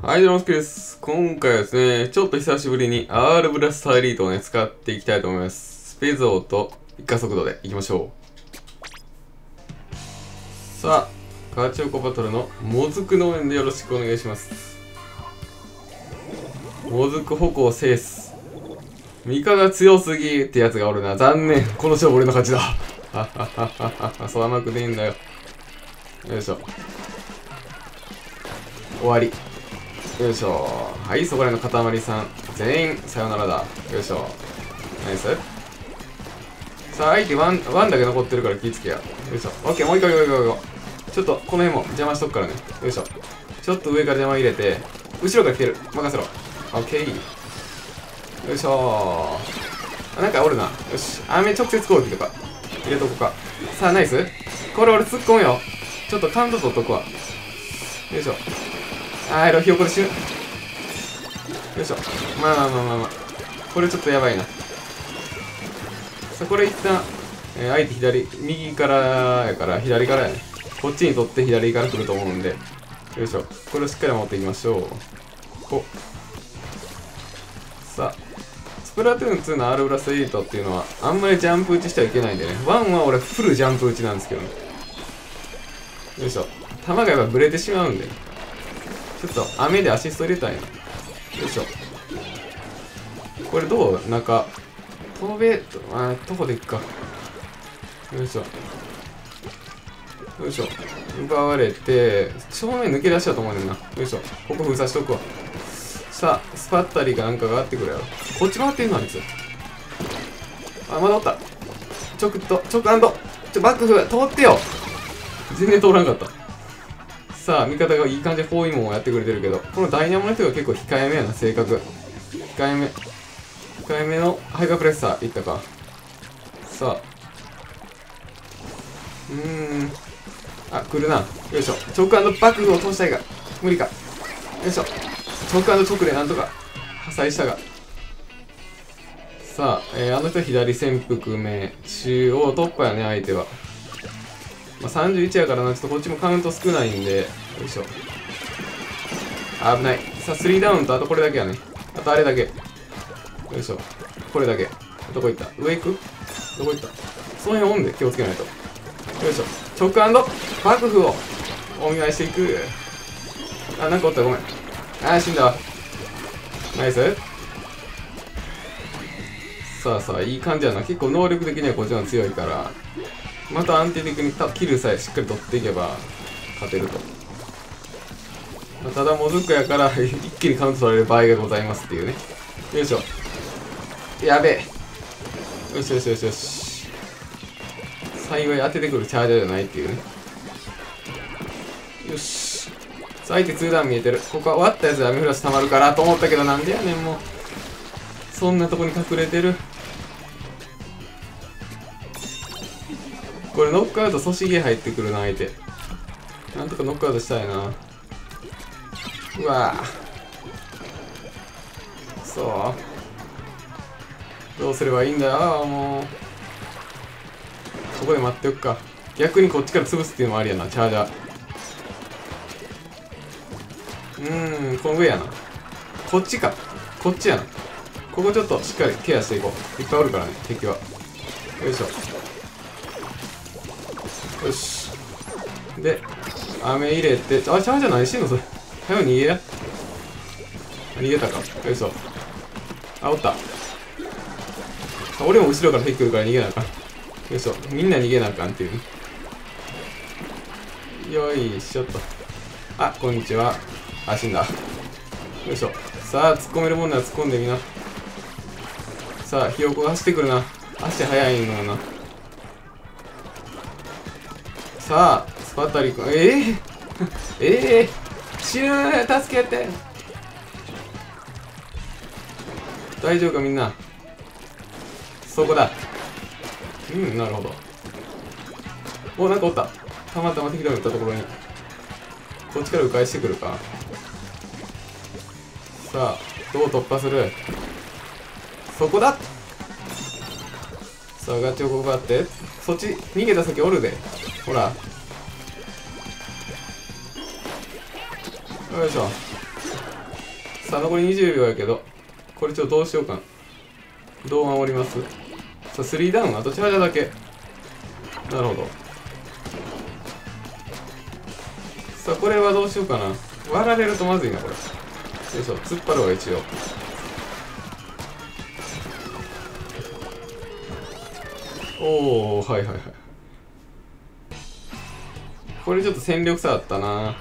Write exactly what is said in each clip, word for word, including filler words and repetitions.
はい、どうも、すけです。今回はですね、ちょっと久しぶりに R ブラスターエリートをね、使っていきたいと思います。スペゾーと一過速度でいきましょう。さあ、ガチョコバトルのもずく農園でよろしくお願いします。もずく矛を制す。味方強すぎってやつがおるな。残念。この勝負俺の勝ちだ。はっはっはっはっは。そう甘くねえんだよ。よいしょ。終わり。よいしょ。はい、そこらの塊さん。全員、さよならだ。よいしょ。ナイス。さあ、相手ワン、ワンだけ残ってるから気ぃつけや。よいしょ。オッケー、もう一回、もう一回、もう一回。ちょっと、この辺も邪魔しとくからね。よいしょ。ちょっと上から邪魔入れて、後ろから来てる。任せろ。オッケー。よいしょー。あ、なんかおるな。よし。雨直接攻撃とか。入れとこうか。さあ、ナイス。これ俺突っ込むよ。ちょっとカウント取っとくわ。よいしょ。あー、エロひよこで死ぬ。よいしょ。まあまあまあまあまあ。これちょっとやばいな。さあ、これ一旦、えー、相手左、右からやから、左からやね。こっちに取って左から来ると思うんで。よいしょ。これをしっかり持っていきましょう。こさあ、スプラトゥーンツーの R ブラストエリートっていうのは、あんまりジャンプ打ちしてはいけないんでね。ワンは俺フルジャンプ打ちなんですけどね。よいしょ。球がやっぱブレてしまうんでね。ちょっと雨でアシスト入れたいな。よいしょ。これどう中。飛べ、あ、徒歩でいくか。よいしょ。よいしょ。奪われて、正面抜け出したと思うねんな。よいしょ。ここ封鎖しとくわ。さあ、スパッタリかなんかがあってくれよ。こっち回ってんのあいつ。あ、まだおった。ちょくっと、ちょくアンド。ちょ、バックフ、通ってよ。全然通らんかった。さあ、味方がいい感じで包囲網をやってくれてるけど、このダイナモの人が結構控えめやな、性格。控えめ。控えめのハイパープレッサーいったか。さあ。うーん。あ、来るな。よいしょ。直バックを通したいが。無理か。よいしょ。直直でなんとか破砕したが。さあ、えー、あの人左潜伏目。中央突破やね、相手は。まあ、さんじゅういちやからな、ちょっとこっちもカウント少ないんで、よいしょ。危ない。さあ、スリーダウンとあとこれだけやね。あとあれだけ。よいしょ。これだけ。どこ行った？上行く？どこ行った？その辺オンで気をつけないと。よいしょ。直幕府をお見舞いしていく。あ、なんかおった、ごめん。あー、死んだわ。ナイス。さあさあ、いい感じやな。結構能力的にはこっちの方が強いから、また安定的にキルさえしっかり取っていけば勝てると。まあ、ただもずくやから一気にカウント取られる場合がございますっていうね。よいしょ。やべえ。よしよしよしよし。幸い当ててくるチャージャーじゃないっていうね。よし。さあ、相手ツーダウン見えてる。ここは終わったやつで雨降らし溜まるからと思ったけど、なんでやねんもう。そんなとこに隠れてる。これノックアウト阻止ゲー入ってくるな、相手。なんとかノックアウトしたいな。うわぁ。そう。どうすればいいんだよ、もう。ここで待っておくか。逆にこっちから潰すっていうのもありやな、チャージャー。うーん、この上やな。こっちか。こっちやな。ここちょっとしっかりケアしていこう。いっぱいおるからね、敵は。よいしょ。よし。で、雨入れて、あ、チャージャー何してんのそれ。早く逃げや。逃げたか。よいしょ。あ、おった。俺も後ろから敵来るから逃げなあかん。よいしょ。みんな逃げなあかんっていうね。よいしょっと。あ、こんにちは。あ、死んだ。よいしょ。さあ、突っ込めるもんなら突っ込んでみな。さあ、ひよこが走ってくるな。足速いのな。さあ、スパッタリ君。ええー、ええー、死ぬ。助けて。大丈夫かみんな。そこだ。うん、なるほど。お、なんかおった。たまたま敵が撃ったところに。こっちから迂回してくるか。さあ、どう突破する？そこだ。さあ、ガチョコがあって。そっち、逃げた先おるで。ほら。よいしょ。 さあ残りにじゅうびょうやけど、これちょっとどうしようかな。どう守ります？さあスリーダウン、あとチャージャーだけ。なるほど。さあこれはどうしようかな。割られるとまずいなこれ。よいしょ、突っ張るわ一応。おお、はいはいはい。これちょっと戦力差あったな。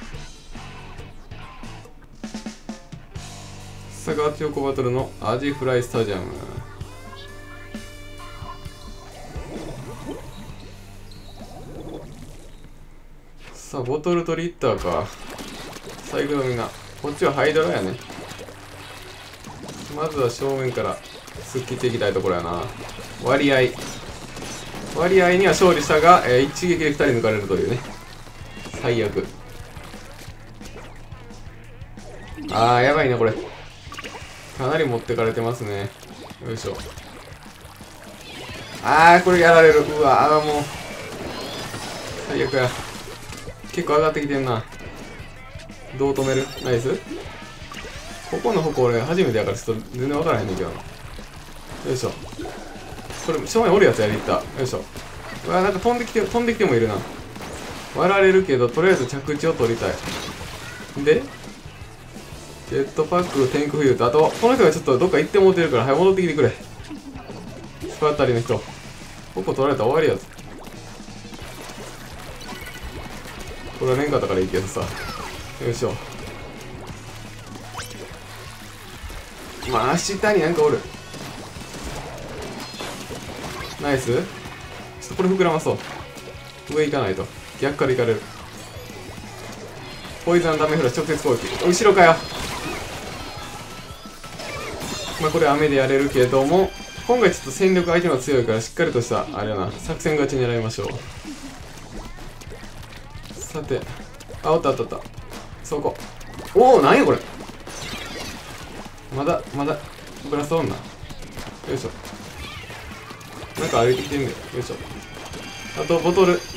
さあガチョコバトルのアジフライスタジアム。さあボトルとリッターか。最後のみんなこっちはハイドラやね。まずは正面から突っ切っていきたいところやな。割合割合には勝利したが、えー、一撃でふたり抜かれるというね。最悪。あーやばいねこれ。かなり持ってかれてますね。よいしょ。あーこれやられる。うわあーもう最悪や。結構上がってきてんな。どう止める？ナイス。ここの方向俺初めてやからちょっと全然分からへんねんけどな。よいしょ。これ正面おるやつやりった。よいしょ。うわなんか飛んできて飛んできてもいるな。割られるけどとりあえず着地を取りたい。でジェットパック天空フィールド、あとこの人がちょっとどっか行ってもうてるから早戻ってきてくれ。スパッタリの人ここ取られたら終わりやぞ。これはレンガだからいいけどさ。よいしょ。まあ下になんかおる。ナイス。ちょっとこれ膨らまそう。上行かないと逆から行かれる。ポイズンダメフラッシュ直接攻撃。後ろかよ。まあこれ雨でやれるけども、今回ちょっと戦力相手の強いからしっかりとしたあれやな作戦勝ち狙いましょう。さて、あおったあったあった。そこ。おおなんやこれ。まだまだブラス女。よいしょ。なんか歩いてきてんねん。よいしょ。あとボトル。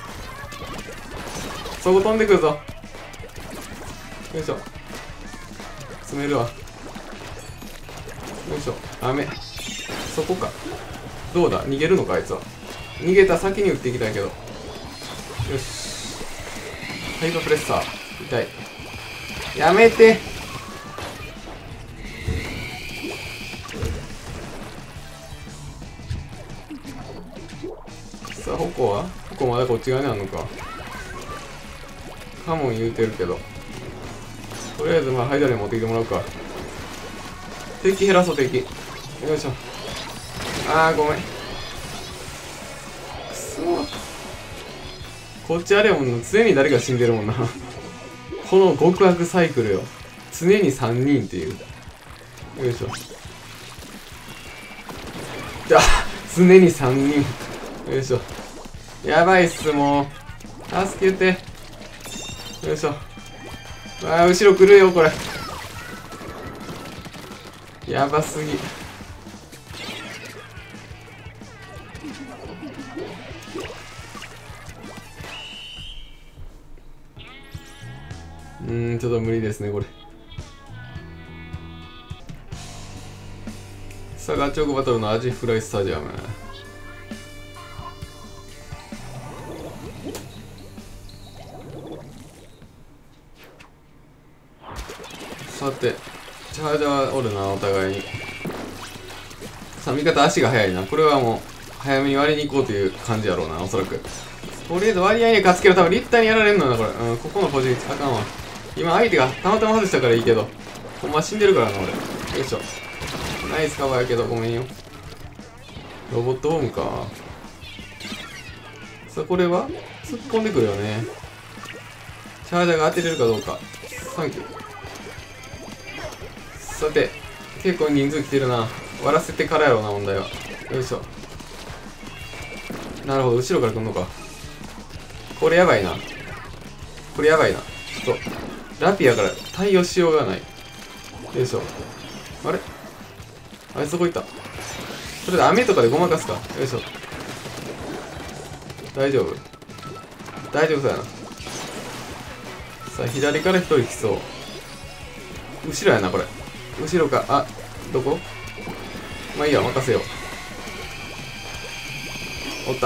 そこ飛んでくるぞ。よいしょ。詰めるわ。よいしょ。雨。そこか。どうだ逃げるのかあいつは。逃げた先に撃っていきたいけど。よし。ハイパープレッサー。痛い。やめて。さあ、矛は矛まだこっち側にあるのか。カモン言うてるけど。とりあえずまあハイダレ持ってきてもらうか。敵減らそう敵。よいしょ。あーごめん。くそー。こっちあれやもんな。常に誰か死んでるもんな。この極悪サイクルよ。常にさんにんっていう。よいしょ。あ常にさんにん。よいしょ。やばいっすもう。助けて。よいしょ。あー後ろ来るよこれ。やばすぎ。うーんちょっと無理ですねこれ。さあガチョコバトルのアジフライスタジアム。さてチャージャーおるなお互いに。さあ味方足が速いな。これはもう早めに割りに行こうという感じやろうなおそらく。とりあえず割合に勝つけど多分リッターにやられるのなこれ。うんここのポジあかんわ。今相手がたまたま外したからいいけどほんま死んでるからな俺。よいしょ。ナイスカバーやけどごめんよ。ロボットホームか。さあこれは突っ込んでくるよね。チャージャーが当てれるかどうか。サンキュー。さて結構人数来てるな。割らせてからやろうな問題は。よいしょ。なるほど後ろから来んのか。これやばいな。これやばいな。ちょっとラピアから対応しようがない。よいしょ。あれあいつどこ行った。とりあえず雨とかでごまかすか。よいしょ。大丈夫大丈夫そうやな。さあ左から一人来そう。 後ろやなこれ。後ろか。あ、どこ？まあいいや、任せよう。おった。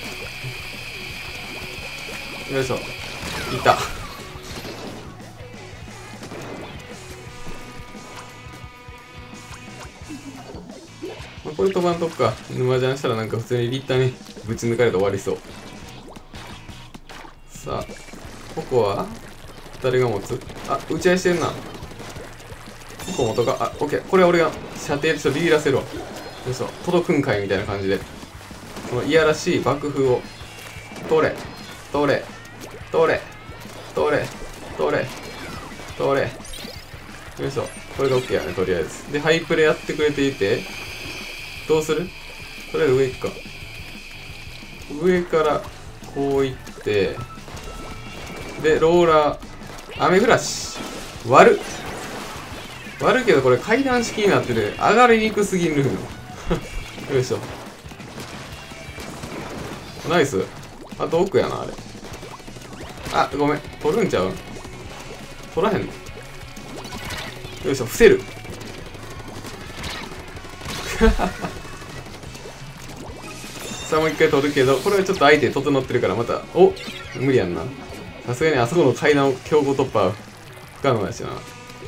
よいしょ。いた。まあ、これ飛ばんとこか。沼ジャンしたらなんか普通にリッターにぶち抜かれて終わりそう。さあ、ここは誰が持つ？あ、打ち合いしてんな。ここ元か。あ、オッケー。これ俺が射程でちょっとビビらせるわ。よいしょ。届くんかいみたいな感じで。このいやらしい爆風を。取れ。取れ。取れ。取れ。取れ。取れ。よいしょ。これが OK やね、とりあえず。で、ハイプレやってくれていて、どうする？とりあえず上行くか。上からこう行って、で、ローラー、雨降らし。割る。割るけどこれ階段式になってて、上がりにくすぎるの。よいしょ。ナイス。あと奥やな、あれ。あ、ごめん。取るんちゃう？取らへんの？よいしょ、伏せる。さあもう一回取るけど、これはちょっと相手整ってるからまた、お、無理やんな。さすがにあそこの階段を強行突破は不可能だしな。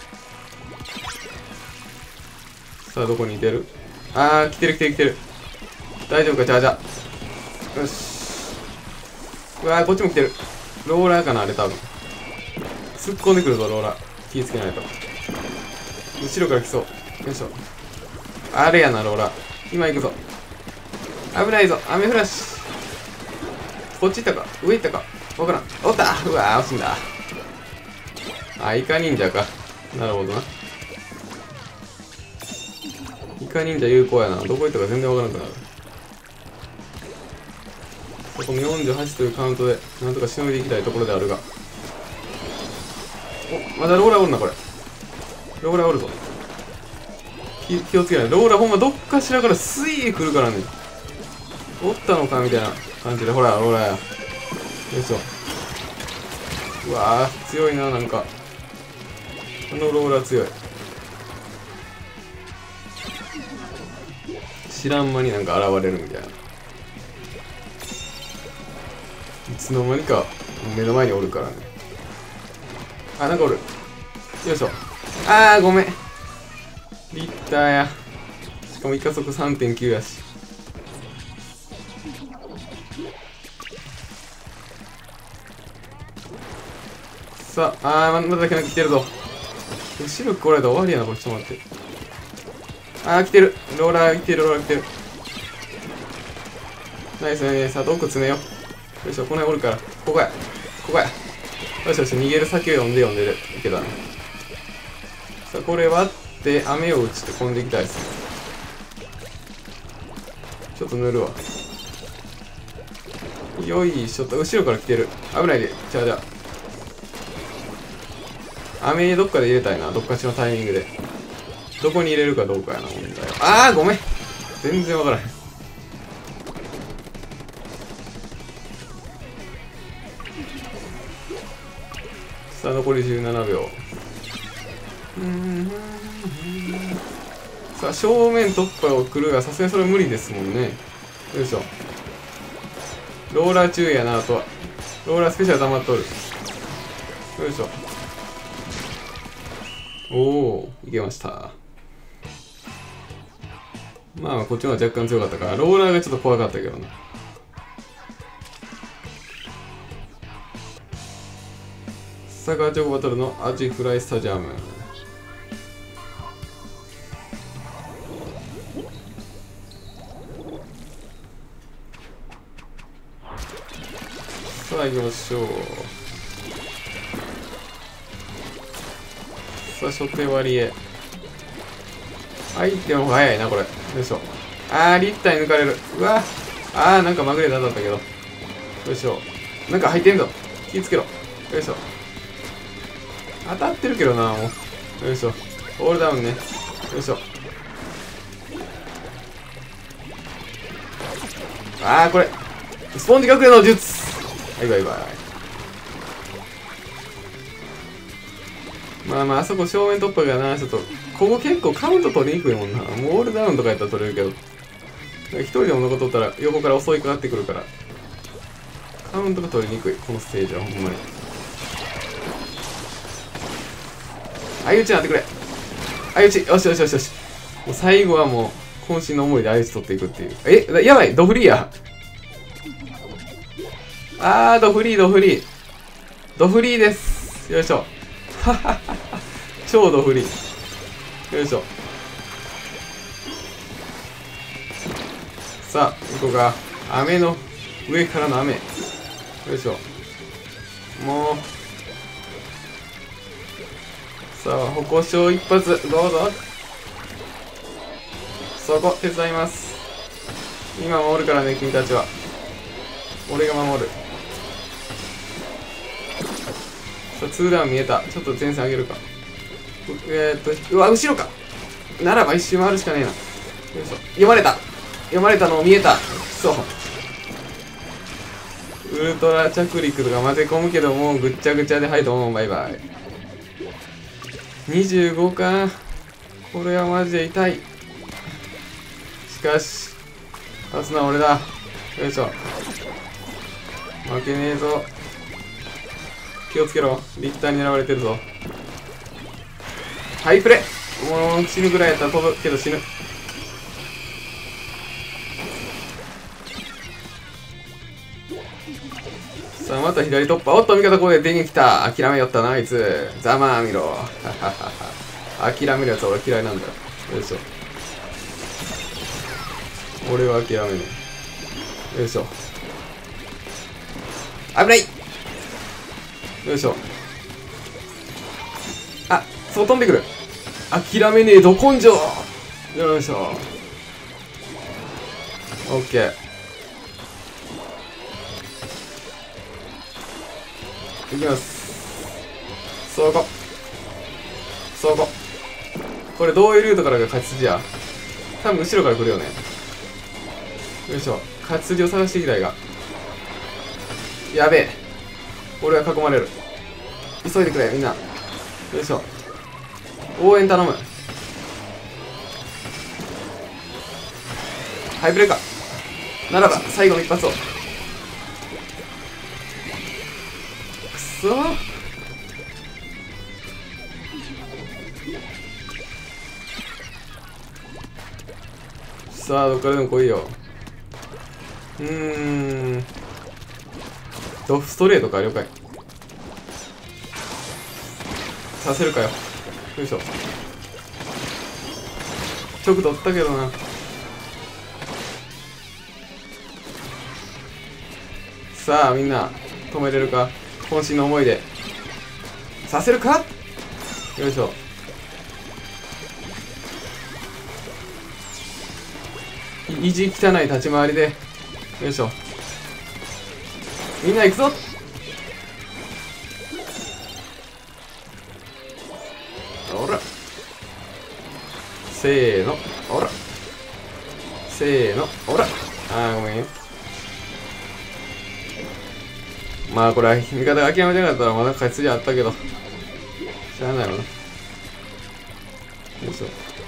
さあどこにいてる？あー、来てる来てる来てる。大丈夫か、じゃあじゃあ。よし。うわー、こっちも来てる。ローラーかな、あれ多分。突っ込んでくるぞ、ローラー。気ぃつけないと。後ろから来そう。よいしょ。あれやな、ローラー。今行くぞ。危ないぞ、雨降らし。こっち行ったか上行ったかわからん。おった。うわー、惜しんだ。あ、イカ忍者か。なるほどな。イカ忍者有効やな。どこ行ったか全然わからなくなる。このよんじゅうはちというカウントでなんとかしのいでいきたいところであるが。お、まだローラーおるな、これ。ローラーおるぞ。気, 気をつけない。ローラーほんまどっかしらからスイー来るからね。おったのかみたいな感じで、ほら、ローラーや。よいしょ。うわー、強いな、なんか。このローラー強い。知らん間になんか現れるみたいな。いつの間にか目の前におるからね。あ、なんかおる。よいしょ。あー、ごめん。リッターや。しかも一加速 さんてんきゅう やし。さあ、あー、まだだけなんか来てるぞ。後ろ来られたら終わりやな、これ。ちょっと待って。あー、来てる。ローラー来てる、ローラー来てる。ナイスね。さあ、奥詰めよう。よいしょ、この辺おるから。ここや。ここや。よしよし、逃げる先を読んで読んでる。いけたね。さあ、これ割って、雨を打ちて飛んでいきたいですね。ちょっと塗るわ。よいしょっと、後ろから来てる。危ないで。じゃあじゃあ。雨どっかで入れたいな。どっかしのタイミングで。どこに入れるかどうかやな、問題は。あー、ごめん。全然わからへん。さあ、残りじゅうななびょう。さあ、正面突破を来るが、さすがにそれ無理ですもんね。よいしょ。ローラー注意やな、あとは。ローラースペシャル溜まっとる。よいしょ。おお、いけました。まあ、こっちの方が若干強かったから、ローラーがちょっと怖かったけどな。サッカーチョコバトルのアジフライスタジアム。さあ行きましょう。さあ初手割りへ。相手の方が早いなこれ。よいしょ。あー、立体抜かれる。うわあー、なんかまぐれだったけど。よいしょ。なんか入ってんぞ。気ぃつけろ。よいしょ。当たってるけどな、もう。よいしょ。オールダウンね。よいしょ。あー、これ。スポンジ隠れの術。はい、バイバイ。 まあまあ、あそこ正面突破がな、ちょっと、ここ結構カウント取りにくいもんな。もうオールダウンとかやったら取れるけど。一人でも残っとったら横から襲いかかってくるから。カウントが取りにくい、このステージはほんまに。相打ちになってくれ。相打ち、よしよしよしよし。もう最後はもう、渾身の思いで相打ち取っていくっていう。え、やばい、ドフリーや。あー、ドフリー、ドフリー。ドフリーです。よいしょ。はははは。超ドフリー。よいしょ。さあ、行こうか。雨の、上からの雨。よいしょ。もう。さあ、歩行者一発、どうぞ。そこ、手伝います。今守るからね、君たちは。俺が守る。さあ、ツーダウン見えた。ちょっと前線上げるか。えー、っと、うわ、後ろか。ならば一周回るしかねえな。よいしょ。読まれた。読まれたの見えた。そう。ウルトラ着陸とか混ぜ込むけど、もうぐっちゃぐちゃで、はい、どうも、バイバイ。にじゅうごか。これはマジで痛い。しかし、勝つのは俺だ。よいしょ。負けねえぞ。気をつけろ。リッターに狙われてるぞ。ハイプレ。もう死ぬぐらいやったら飛ぶけど死ぬ。さあ、また左突破。おっと、味方ここで電撃来た。諦めよったな、あいつ。ざまあみろ。諦めるやつは俺嫌いなんだよ。よいしょ。俺は諦めねえ。よいしょ。危ない。よいしょ。あ、そう飛んでくる。諦めねえ、ど根性。よいしょ。オッケー。いきます。そこ。そこ。これどういうルートからが勝ち筋や。多分後ろから来るよね。よいしょ。勝ち筋を探していきたいが。やべえ。俺は囲まれる。急いでくれ、みんな。よいしょ。応援頼む。ハイブレーカー。ならば、最後の一発を。くそー。さあ、どっからでも来いよ。うーん。ドフストレートか、了解。させるかよ。よいしょ。直取ったけどな。さあ、みんな、止めれるか。渾身の思いで。させるか。よいしょ。意地汚い立ち回りで。よいしょ。みんな行くぞ。ほら。せーの。ほら。せーの。ほら。あー、ごめん。まあこれは味方が諦めてなかったらまだ勝ち筋あったけど。しゃあないわな。よいしょ。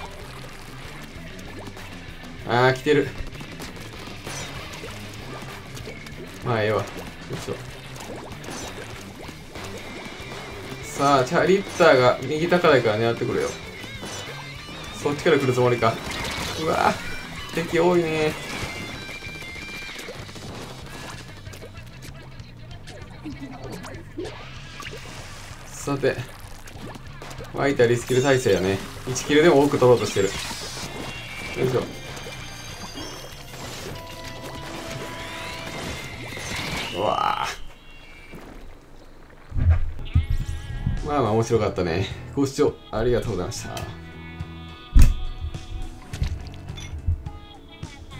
あー、来てる。まあええわ。よいしょ。さあ、チャリッターが右高台から狙ってくるよ。そっちから来るつもりか。うわぁ、敵多いね。さて、湧いたリスキル耐性やね。いちキルでも多く取ろうとしてる。よいしょ。うわぁ。まあまあ面白かったね。ご視聴ありがとうございました。